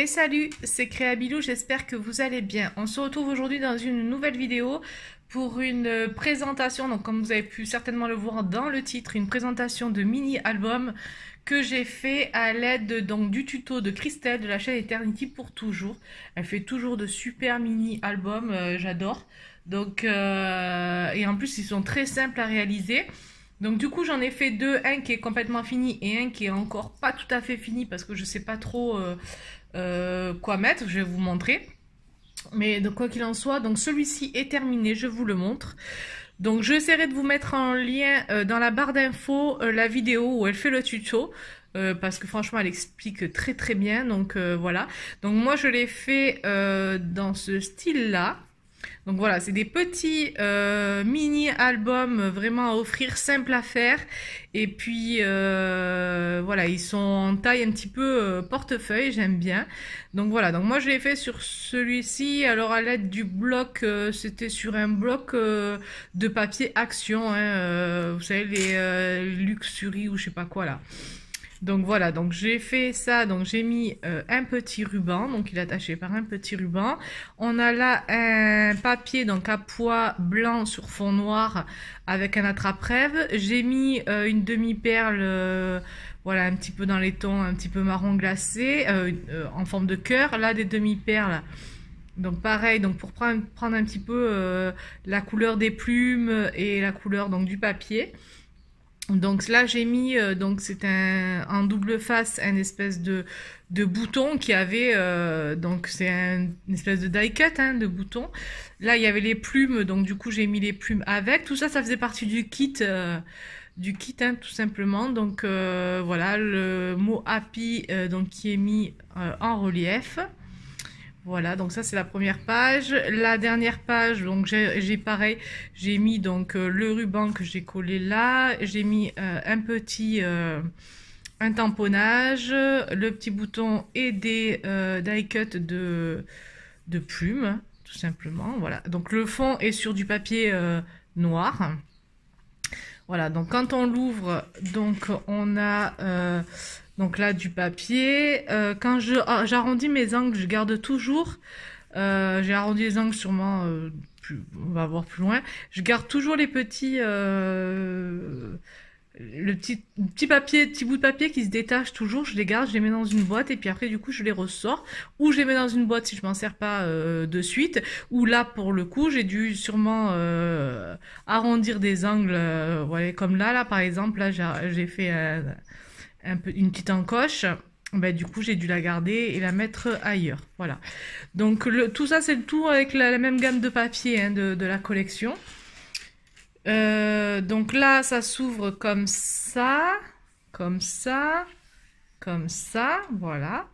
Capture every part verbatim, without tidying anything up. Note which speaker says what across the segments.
Speaker 1: Et salut, c'est Créabilou, j'espère que vous allez bien. On se retrouve aujourd'hui dans une nouvelle vidéo pour une présentation, donc comme vous avez pu certainement le voir dans le titre, une présentation de mini-album que j'ai fait à l'aide donc du tuto de Christelle de la chaîne Eternity pour toujours. Elle fait toujours de super mini-albums, euh, j'adore. Donc, euh, et en plus ils sont très simples à réaliser. Donc du coup j'en ai fait deux, un qui est complètement fini et un qui est encore pas tout à fait fini parce que je sais pas trop euh, euh, quoi mettre, je vais vous montrer. Mais donc quoi qu'il en soit, donc celui-ci est terminé, je vous le montre. Donc j'essaierai de vous mettre en lien euh, dans la barre d'infos euh, la vidéo où elle fait le tuto. Euh, parce que franchement elle explique très très bien, donc euh, voilà. Donc moi je l'ai fait euh, dans ce style là. Donc voilà, c'est des petits euh, mini-albums vraiment à offrir, simples à faire. Et puis euh, voilà, ils sont en taille un petit peu euh, portefeuille, j'aime bien. Donc voilà, donc moi je l'ai fait sur celui-ci. Alors à l'aide du bloc, euh, c'était sur un bloc euh, de papier Action, hein, euh, vous savez les euh, Luxury ou je sais pas quoi là. Donc voilà, donc j'ai fait ça, donc j'ai mis euh, un petit ruban, donc il est attaché par un petit ruban. On a là un papier donc à pois blanc sur fond noir avec un attrape-rêve. J'ai mis euh, une demi-perle, euh, voilà, un petit peu dans les tons, un petit peu marron glacé, euh, euh, en forme de cœur. Là des demi-perles. Donc pareil, donc pour prendre, prendre un petit peu euh, la couleur des plumes et la couleur donc du papier. Donc là j'ai mis, euh, donc c'est un en double face, un espèce de, de bouton qui avait, euh, donc c'est un, une espèce de die cut hein, de bouton. Là il y avait les plumes, donc du coup j'ai mis les plumes avec. Tout ça, ça faisait partie du kit, euh, du kit hein, tout simplement. Donc euh, voilà, le mot happy euh, donc qui est mis euh, en relief. Voilà, donc ça c'est la première page. La dernière page, donc j'ai pareil, j'ai mis donc euh, le ruban que j'ai collé là. J'ai mis euh, un petit euh, un tamponnage, le petit bouton et des euh, die cut de, de plumes, tout simplement. Voilà, donc le fond est sur du papier euh, noir. Voilà, donc quand on l'ouvre, donc on a euh, donc là du papier. Euh, quand je ah, j'arrondis mes angles, je garde toujours. Euh, j'ai arrondi les angles sûrement. Euh, plus, on va voir plus loin. Je garde toujours les petits. Euh, le petit, petit papier, petit bout de papier qui se détache toujours, je les garde, je les mets dans une boîte et puis après du coup je les ressors ou je les mets dans une boîte si je m'en sers pas euh, de suite, ou là pour le coup j'ai dû sûrement euh, arrondir des angles, euh, voilà, comme là là par exemple, là j'ai fait un, un peu une petite encoche. Ben, du coup j'ai dû la garder et la mettre ailleurs, voilà. Donc le, tout ça c'est le tout avec la, la même gamme de papier hein, de, de la collection. Euh, donc là, ça s'ouvre comme ça, comme ça, comme ça, voilà.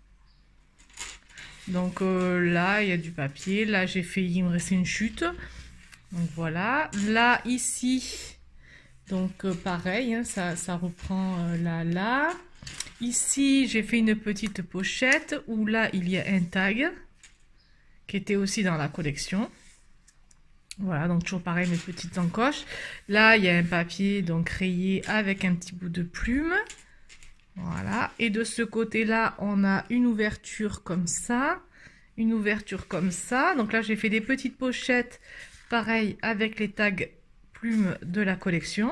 Speaker 1: Donc euh, là, il y a du papier. Là, j'ai fait, il me restait une chute. Donc voilà. Là, ici, donc euh, pareil, hein, ça, ça reprend euh, là, là. Ici, j'ai fait une petite pochette où là, il y a un tag qui était aussi dans la collection. Voilà, donc toujours pareil, mes petites encoches. Là, il y a un papier donc rayé avec un petit bout de plume. Voilà. Et de ce côté-là, on a une ouverture comme ça. Une ouverture comme ça. Donc là, j'ai fait des petites pochettes, pareil, avec les tags plumes de la collection.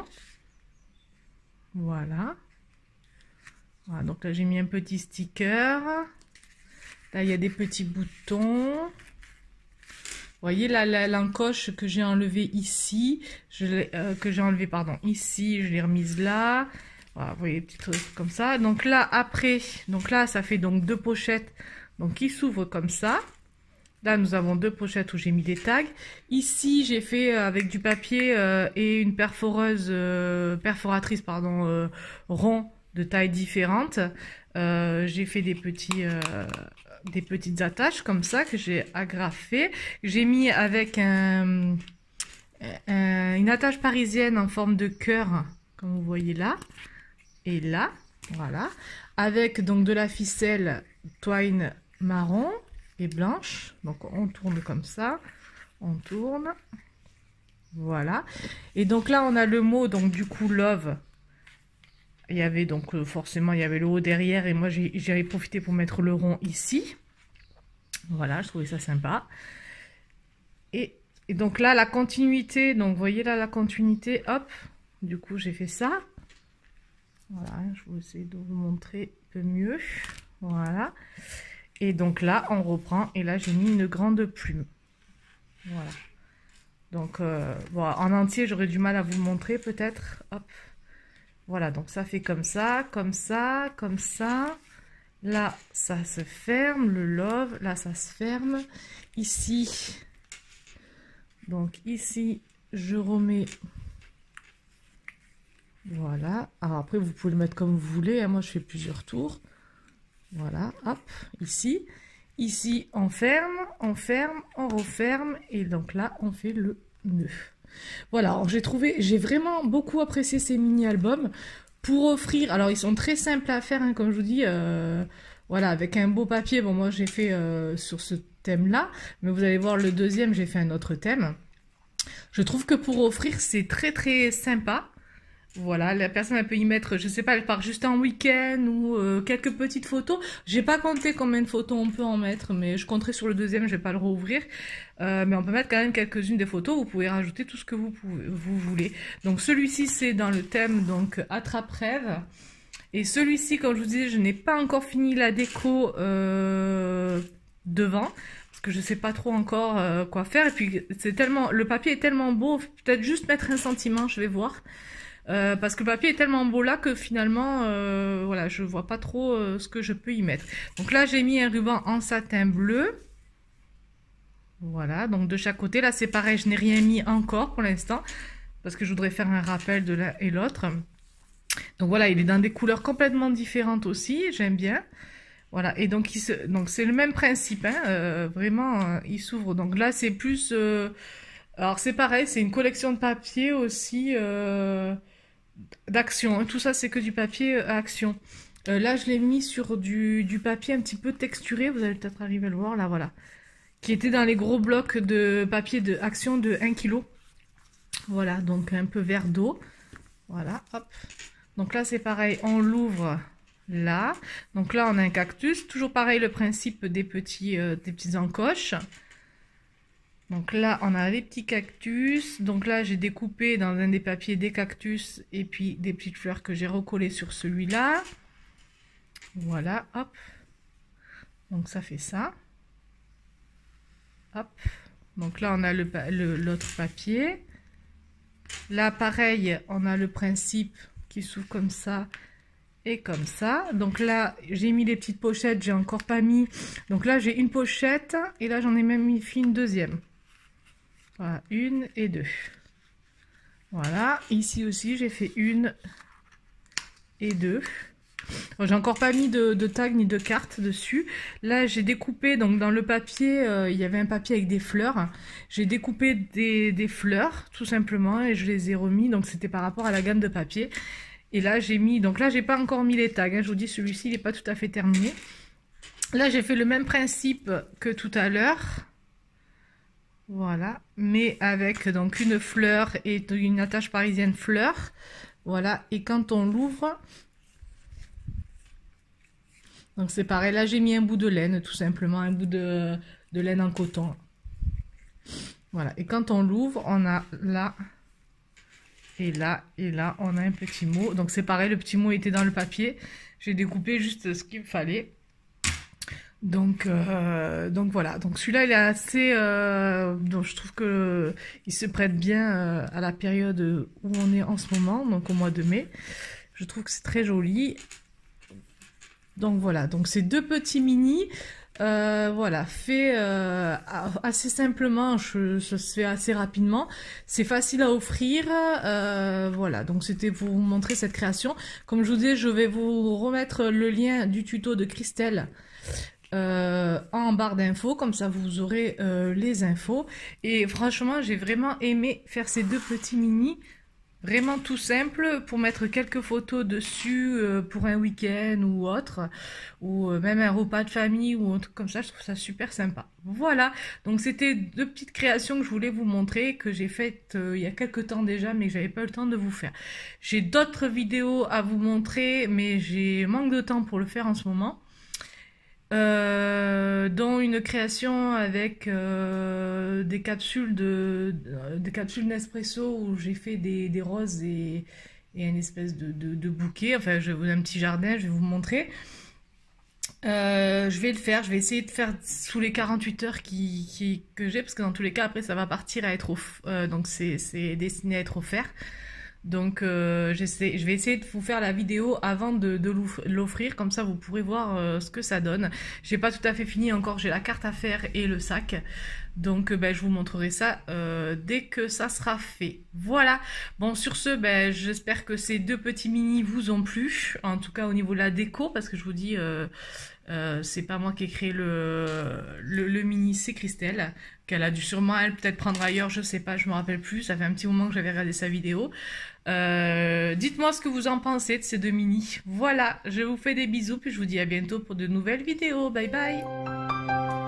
Speaker 1: Voilà. Voilà, donc là, j'ai mis un petit sticker. Là, il y a des petits boutons. Vous voyez là l'encoche que j'ai enlevé ici, je euh, que j'ai enlevé pardon ici, je l'ai remise là. Voilà, vous voyez, petits trucs comme ça. Donc là après, donc là ça fait donc deux pochettes, donc qui s'ouvrent comme ça. Là nous avons deux pochettes où j'ai mis des tags. Ici j'ai fait avec du papier euh, et une perforeuse, euh, perforatrice pardon, euh, rond de taille différente. Euh, j'ai fait des petits euh, des petites attaches comme ça que j'ai agrafées. J'ai mis avec un, un, une attache parisienne en forme de cœur, comme vous voyez là, et là, voilà, avec donc de la ficelle twine marron et blanche. Donc on tourne comme ça, on tourne, voilà. Et donc là on a le mot donc du coup love Il y avait donc euh, forcément, il y avait le haut derrière et moi j'avais profité pour mettre le rond ici. Voilà, je trouvais ça sympa. Et, et donc là, la continuité, donc vous voyez là la continuité, hop, du coup j'ai fait ça. Voilà, je vais essayer de vous montrer un peu mieux. Voilà. Et donc là, on reprend et là j'ai mis une grande plume. Voilà. Donc, euh, voilà, en entier, j'aurais du mal à vous le montrer peut-être. Hop. Voilà, donc ça fait comme ça, comme ça, comme ça. Là, ça se ferme, le love. Là, ça se ferme. Ici, donc ici, je remets. Voilà. Alors après, vous pouvez le mettre comme vous voulez. Hein. Moi, je fais plusieurs tours. Voilà, hop, ici. Ici, on ferme, on ferme, on referme. Et donc là, on fait le nœud. Voilà, j'ai trouvé, j'ai vraiment beaucoup apprécié ces mini-albums pour offrir. Alors, ils sont très simples à faire, hein, comme je vous dis. Euh, voilà, avec un beau papier. Bon, moi, j'ai fait euh, sur ce thème-là. Mais vous allez voir, le deuxième, j'ai fait un autre thème. Je trouve que pour offrir, c'est très, très sympa. Voilà, la personne elle peut y mettre, je sais pas, elle part juste en week-end ou euh, quelques petites photos. J'ai pas compté combien de photos on peut en mettre, mais je compterai sur le deuxième, je vais pas le rouvrir. Euh, mais on peut mettre quand même quelques-unes des photos. Vous pouvez rajouter tout ce que vous pouvez, vous voulez. Donc celui-ci c'est dans le thème donc attrape-rêve. Et celui-ci, comme je vous disais, je n'ai pas encore fini la déco euh, devant. Parce que je sais pas trop encore euh, quoi faire. Et puis c'est tellement, le papier est tellement beau, peut-être juste mettre un sentiment, je vais voir. Euh, parce que le papier est tellement beau là que finalement, euh, voilà, je vois pas trop euh, ce que je peux y mettre. Donc là, j'ai mis un ruban en satin bleu. Voilà, donc de chaque côté. Là, c'est pareil, je n'ai rien mis encore pour l'instant. Parce que je voudrais faire un rappel de l'un et l'autre. Donc voilà, il est dans des couleurs complètement différentes aussi. J'aime bien. Voilà, et donc se... donc c'est le même principe. Hein, euh, vraiment, euh, il s'ouvre. Donc là, c'est plus... Euh... Alors c'est pareil, c'est une collection de papier aussi... Euh... d'action, tout ça c'est que du papier euh, action. Euh, là je l'ai mis sur du, du papier un petit peu texturé, vous allez peut-être arriver à le voir, là voilà. Qui était dans les gros blocs de papier de action de un kilo. Voilà, donc un peu vert d'eau. Voilà, hop. Donc là c'est pareil, on l'ouvre là. Donc là on a un cactus, toujours pareil le principe des petits, euh, des petites encoches. Donc là, on a les petits cactus. Donc là, j'ai découpé dans un des papiers des cactus et puis des petites fleurs que j'ai recollées sur celui-là. Voilà, hop. Donc ça fait ça. Hop. Donc là, on a le, le, l'autre papier. Là, pareil, on a le principe qui s'ouvre comme ça et comme ça. Donc là, j'ai mis les petites pochettes, j'ai encore pas mis. Donc là, j'ai une pochette et là, j'en ai même mis une deuxième. Voilà, une et deux. Voilà, ici aussi j'ai fait une et deux. Bon, j'ai encore pas mis de, de tag ni de carte dessus. Là j'ai découpé, donc dans le papier, euh, il y avait un papier avec des fleurs. J'ai découpé des, des fleurs tout simplement et je les ai remis, donc c'était par rapport à la gamme de papier. Et là j'ai mis, donc là j'ai pas encore mis les tags, hein. Je vous dis celui-ci il n'est pas tout à fait terminé. Là j'ai fait le même principe que tout à l'heure. Voilà, mais avec donc une fleur et une attache parisienne fleur. Voilà, et quand on l'ouvre, donc c'est pareil, là j'ai mis un bout de laine, tout simplement, un bout de, de laine en coton. Voilà, et quand on l'ouvre, on a là, et là, et là, on a un petit mot. Donc c'est pareil, le petit mot était dans le papier. J'ai découpé juste ce qu'il me fallait. Donc, euh, donc voilà, donc celui-là il est assez, euh, donc je trouve que il se prête bien euh, à la période où on est en ce moment, donc au mois de mai. Je trouve que c'est très joli. Donc voilà, donc ces deux petits mini, euh, voilà, fait euh, assez simplement, je, ça se fait assez rapidement. C'est facile à offrir, euh, voilà, donc c'était pour vous montrer cette création. Comme je vous disais, je vais vous remettre le lien du tuto de Christelle. Euh, en barre d'infos, comme ça vous aurez euh, les infos. Et franchement j'ai vraiment aimé faire ces deux petits mini. Vraiment tout simple pour mettre quelques photos dessus euh, pour un week-end ou autre, ou euh, même un repas de famille ou un truc comme ça. Je trouve ça super sympa. Voilà, donc c'était deux petites créations que je voulais vous montrer, que j'ai faites euh, il y a quelques temps déjà, mais que j'avais pas eu le temps de vous faire. J'ai d'autres vidéos à vous montrer, mais j'ai manque de temps pour le faire en ce moment. Euh, dont une création avec euh, des capsules de, de- des capsules Nespresso où j'ai fait des, des roses et, et une espèce de, de, de bouquet. Enfin, je, un petit jardin, je vais vous montrer. Euh, je vais le faire, je vais essayer de faire sous les quarante-huit heures qui, qui- que j'ai, parce que dans tous les cas, après, ça va partir à être off- euh, donc c'est c'est destiné à être offert. Donc euh, j'essaie, je vais essayer de vous faire la vidéo avant de, de l'offrir, comme ça vous pourrez voir euh, ce que ça donne. J'ai pas tout à fait fini encore, j'ai la carte à faire et le sac. Donc euh, ben, je vous montrerai ça euh, dès que ça sera fait. Voilà. Bon sur ce, ben, j'espère que ces deux petits mini vous ont plu, en tout cas au niveau de la déco, parce que je vous dis... Euh, euh, c'est pas moi qui ai créé le, le, le mini, c'est Christelle, qu'elle a dû sûrement, elle, peut-être prendre ailleurs, je sais pas, je me rappelle plus, ça fait un petit moment que j'avais regardé sa vidéo. Euh, dites-moi ce que vous en pensez de ces deux mini. Voilà, je vous fais des bisous, puis je vous dis à bientôt pour de nouvelles vidéos. Bye bye!